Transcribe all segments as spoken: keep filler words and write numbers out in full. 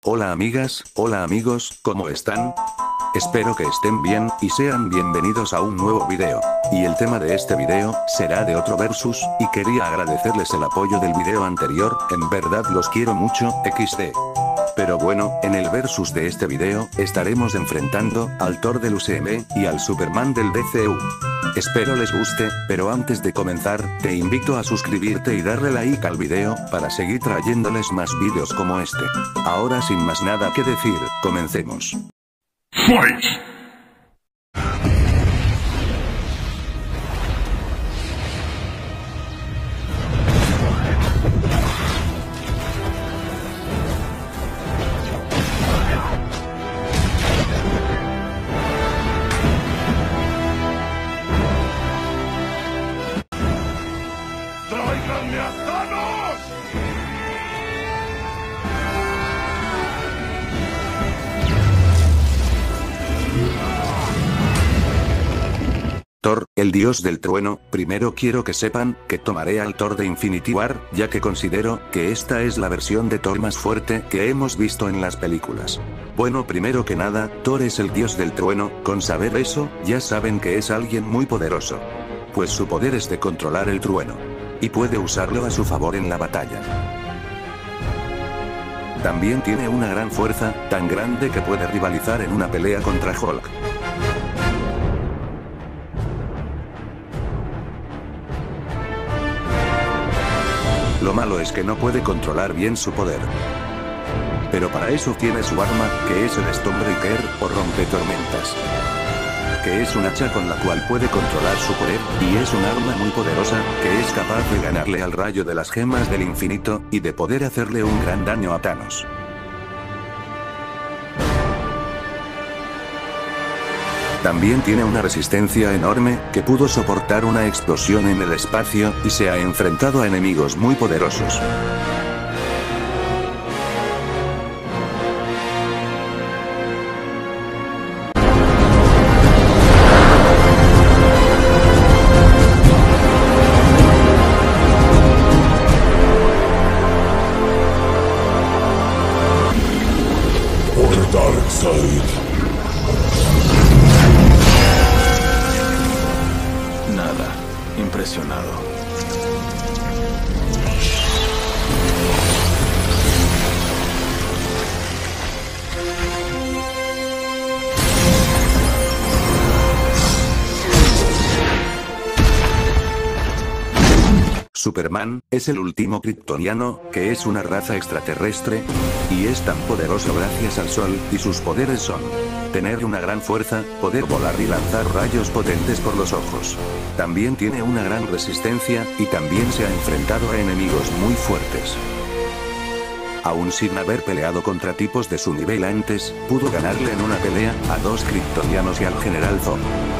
Hola amigas, hola amigos, ¿cómo están? Espero que estén bien, y sean bienvenidos a un nuevo video. Y el tema de este video, será de otro versus, y quería agradecerles el apoyo del video anterior, en verdad los quiero mucho, equis de. Pero bueno, en el versus de este video, estaremos enfrentando, al Thor del U C M, y al Superman del D C U. Espero les guste, pero antes de comenzar, te invito a suscribirte y darle like al video, para seguir trayéndoles más vídeos como este. Ahora sin más nada que decir, comencemos. Fight! ¡Tráiganme a Thanos! Thor, el dios del trueno, primero quiero que sepan, que tomaré al Thor de Infinity War, ya que considero, que esta es la versión de Thor más fuerte, que hemos visto en las películas. Bueno, primero que nada, Thor es el dios del trueno, con saber eso, ya saben que es alguien muy poderoso. Pues su poder es de controlar el trueno. Y puede usarlo a su favor en la batalla. También tiene una gran fuerza, tan grande que puede rivalizar en una pelea contra Hulk. Lo malo es que no puede controlar bien su poder. Pero para eso tiene su arma, que es el Stormbreaker, o rompetormentas. Que es un hacha con la cual puede controlar su poder, y es un arma muy poderosa, que es capaz de ganarle al rayo de las gemas del infinito, y de poder hacerle un gran daño a Thanos. También tiene una resistencia enorme, que pudo soportar una explosión en el espacio, y se ha enfrentado a enemigos muy poderosos. Nada, impresionado. Superman, es el último kryptoniano, que es una raza extraterrestre, y es tan poderoso gracias al sol, y sus poderes son tener una gran fuerza, poder volar y lanzar rayos potentes por los ojos. También tiene una gran resistencia, y también se ha enfrentado a enemigos muy fuertes. Aún sin haber peleado contra tipos de su nivel antes, pudo ganarle en una pelea, a dos kryptonianos y al general Zod.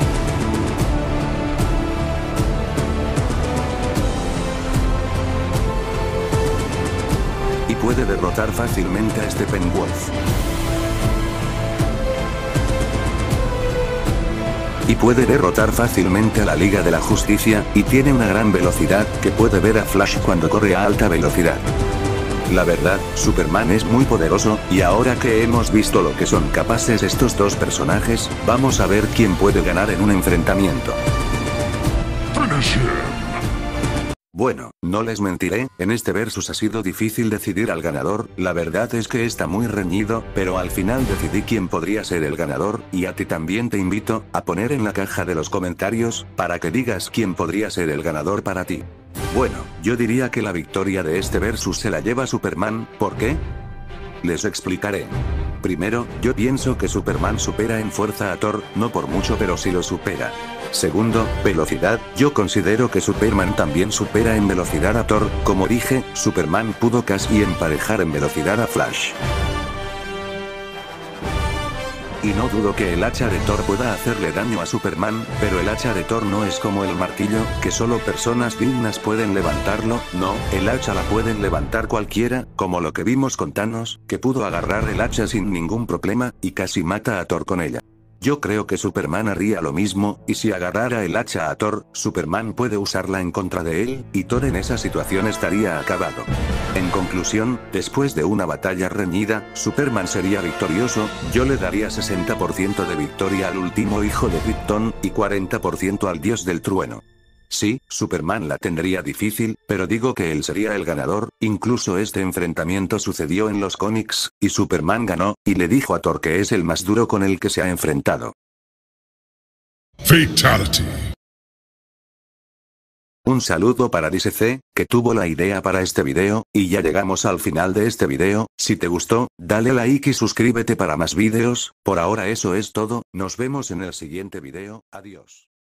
Y puede derrotar fácilmente a Steppenwolf. Y puede derrotar fácilmente a la Liga de la Justicia, y tiene una gran velocidad, que puede ver a Flash cuando corre a alta velocidad. La verdad, Superman es muy poderoso, y ahora que hemos visto lo que son capaces estos dos personajes, vamos a ver quién puede ganar en un enfrentamiento. Bueno, no les mentiré, en este versus ha sido difícil decidir al ganador, la verdad es que está muy reñido, pero al final decidí quién podría ser el ganador, y a ti también te invito, a poner en la caja de los comentarios, para que digas quién podría ser el ganador para ti. Bueno, yo diría que la victoria de este versus se la lleva Superman, ¿por qué? Les explicaré. Primero, yo pienso que Superman supera en fuerza a Thor, no por mucho pero sí lo supera. Segundo, velocidad, yo considero que Superman también supera en velocidad a Thor, como dije, Superman pudo casi emparejar en velocidad a Flash. Y no dudo que el hacha de Thor pueda hacerle daño a Superman, pero el hacha de Thor no es como el martillo, que solo personas dignas pueden levantarlo, no, el hacha la pueden levantar cualquiera, como lo que vimos con Thanos, que pudo agarrar el hacha sin ningún problema, y casi mata a Thor con ella. Yo creo que Superman haría lo mismo, y si agarrara el hacha a Thor, Superman puede usarla en contra de él, y Thor en esa situación estaría acabado. En conclusión, después de una batalla reñida, Superman sería victorioso. Yo le daría sesenta por ciento de victoria al último hijo de Krypton, y cuarenta por ciento al dios del trueno. Sí, Superman la tendría difícil, pero digo que él sería el ganador. Incluso este enfrentamiento sucedió en los cómics, y Superman ganó, y le dijo a Thor que es el más duro con el que se ha enfrentado. Fatality. Un saludo para D C, que tuvo la idea para este video, y ya llegamos al final de este video. Si te gustó, dale like y suscríbete para más videos. Por ahora eso es todo, nos vemos en el siguiente video, adiós.